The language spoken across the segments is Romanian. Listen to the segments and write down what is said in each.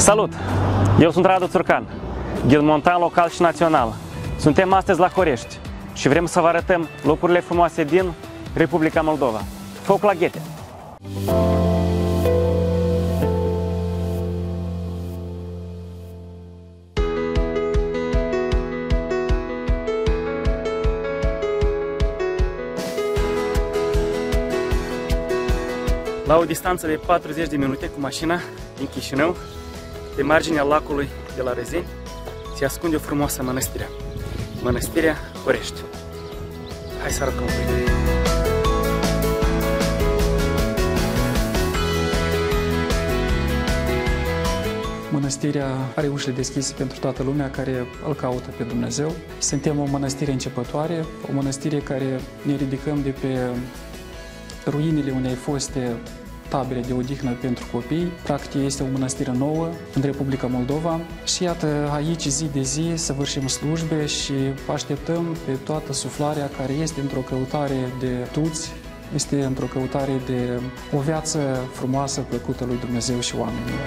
Salut! Eu sunt Radu Țurcan, ghid montan local și național. Suntem astăzi la Horești și vrem să vă arătăm locurile frumoase din Republica Moldova. Foc la ghete! La o distanță de 40 de minute cu mașina din Chișinău, pe marginea lacului de la Rezeni, se ascunde o frumoasă mănăstire. Mănăstirea Horești. Hai să arătăm un pic. Mănăstirea are ușile deschise pentru toată lumea care îl caută pe Dumnezeu. Suntem o mănăstire începătoare, o mănăstire care ne ridicăm de pe ruinele unei foste tabere de odihnă pentru copii. Practic este o mănăstire nouă în Republica Moldova și iată aici zi de zi săvârșim slujbe și așteptăm pe toată suflarea care este într-o căutare de tuți, este într-o căutare de o viață frumoasă, plăcută lui Dumnezeu și oamenilor.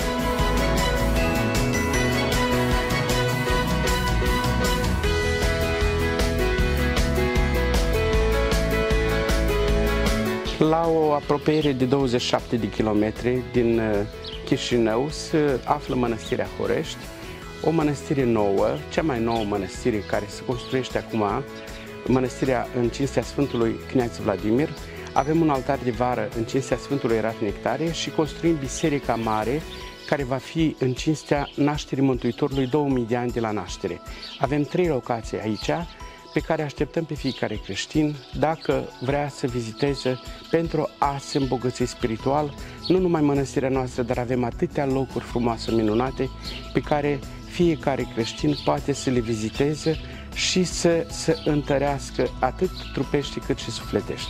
La o apropiere de 27 de kilometri din Chișinău se află Mănăstirea Horești, o mănăstire nouă, cea mai nouă mănăstire care se construiește acum, mănăstirea în cinstea Sfântului Kneaz Vladimir. Avem un altar de vară în cinstea Sfântului Rat Nectarie și construim biserica mare, care va fi în cinstea nașterii Mântuitorului 2000 de ani de la naștere. Avem 3 locații aici, pe care așteptăm pe fiecare creștin, dacă vrea să viziteze pentru a se îmbogăți spiritual, nu numai mănăstirea noastră, dar avem atâtea locuri frumoase, minunate, pe care fiecare creștin poate să le viziteze și să se întărească atât trupește cât și sufletește.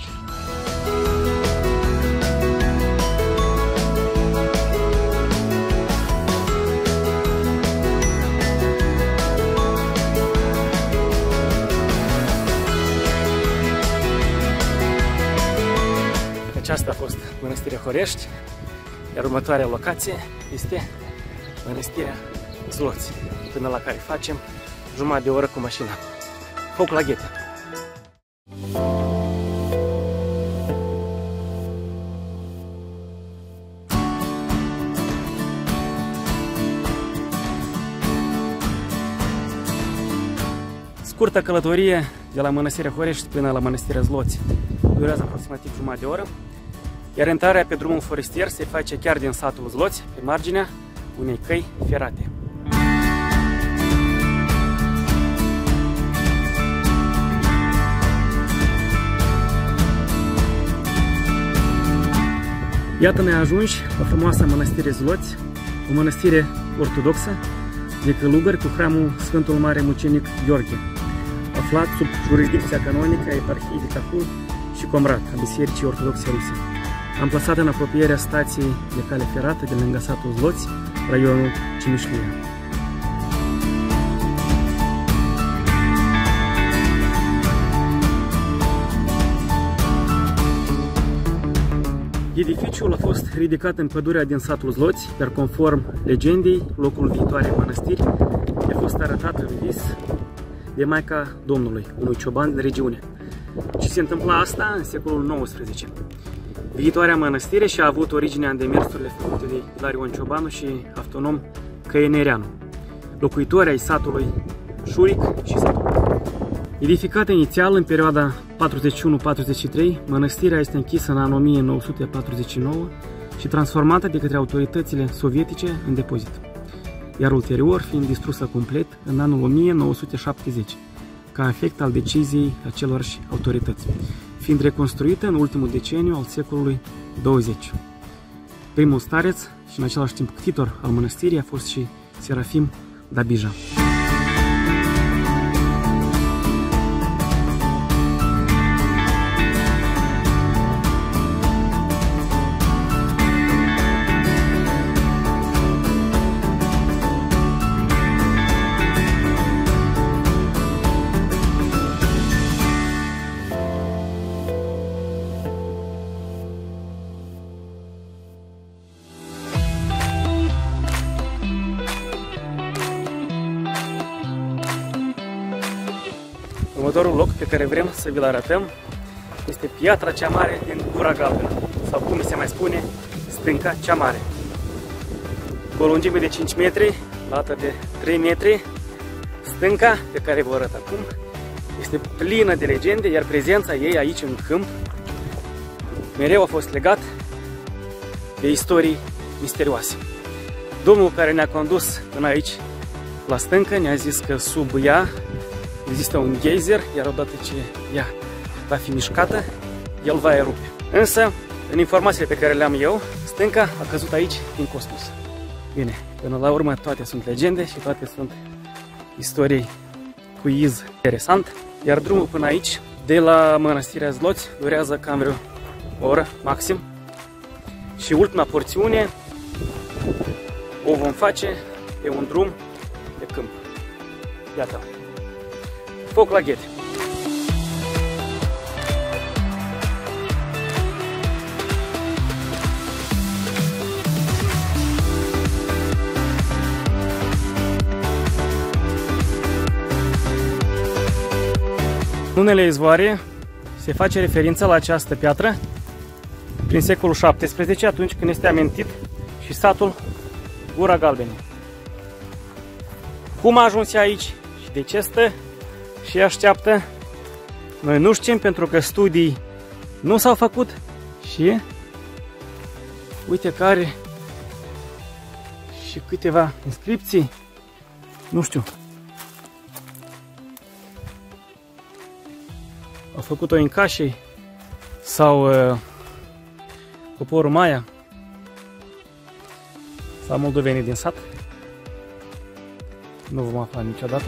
Aceasta a fost Mănăstirea Horești, iar următoarea locație este Mănăstirea Zloți, până la care facem jumătate de oră cu mașina. Foc la ghete! Scurtă călătorie de la Mănăstirea Horești până la Mănăstirea Zloți. Durează aproximativ jumătate de oră, iar intrarea pe drumul forestier se face chiar din satul Zloți, pe marginea unei căi ferate. Iată ne ajungi la frumoasa Mănăstire Zloți, o mănăstire ortodoxă de călugări cu hramul Sfântul Mare Mucenic Gheorghe, aflat sub jurisdicția canonică a Eparhiei de Cahul și Comrat, a Bisericii Ortodoxe Ruse. Amplasată în apropierea stației de cale ferată de lângă satul Zloți, raionul Cimișlia. Edificiul a fost ridicat în pădurea din satul Zloți, iar conform legendei, locul viitoarei mănăstiri a fost arătat în vis de Maica Domnului, unui cioban din regiune. Și se întâmpla asta în secolul XIX. Viitoarea mănăstire și-a avut originea în demersurile făcute de Ilarion Ciobanu și Avtonom Căienereanu, locuitori ai satului Șuric și satul. Edificată inițial în perioada 41-43, mănăstirea este închisă în anul 1949 și transformată de către autoritățile sovietice în depozit, iar ulterior fiind distrusă complet în anul 1970, ca efect al deciziei acelorși autorități, fiind reconstruită în ultimul deceniu al secolului 20. Primul stareț și în același timp ctitor al mănăstirii a fost și Serafim Dabija. Următorul loc pe care vrem să vi-l arătăm este piatra cea mare din Gura Galbenă, sau cum se mai spune, stânca cea mare. Cu o lungime de 5 metri, lată de 3 metri, stânca pe care vă arăt acum este plină de legende, iar prezența ei aici în câmp mereu a fost legat de istorii misterioase. Domnul care ne-a condus până aici la stâncă ne-a zis că sub ea există un geyser, iar odată ce ea va fi mișcată, el va erupe. Însă, în informațiile pe care le-am eu, stânca a căzut aici din cosmos. Bine, până la urmă toate sunt legende și toate sunt istorii cu iz interesant, iar drumul până aici, de la Mănăstirea Zloți, durează cam vreo o oră maxim și ultima porțiune o vom face pe un drum de câmp. Iată, foc la ghete. În unele izvoare se face referință la această piatră prin secolul XVII, atunci când este amintit și satul Gura Galbenă. Cum a ajuns aici și de ce stă și așteaptă, noi nu știm, pentru că studii nu s-au făcut și uite că are și câteva inscripții, nu știu. Au făcut-o incașii sau poporul Maia sau moldovenii din sat. Nu vom afla niciodată.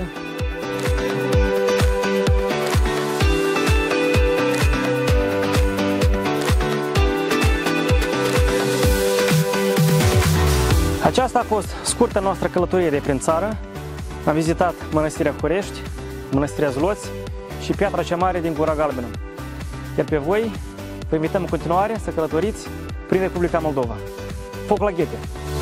Aceasta a fost scurta noastră călătorie prin țară. Am vizitat Mănăstirea Horești, Mănăstirea Zloți și piatra cea mare din Gura Galbenă. Iar pe voi vă invităm în continuare să călătoriți prin Republica Moldova. Foc la ghete!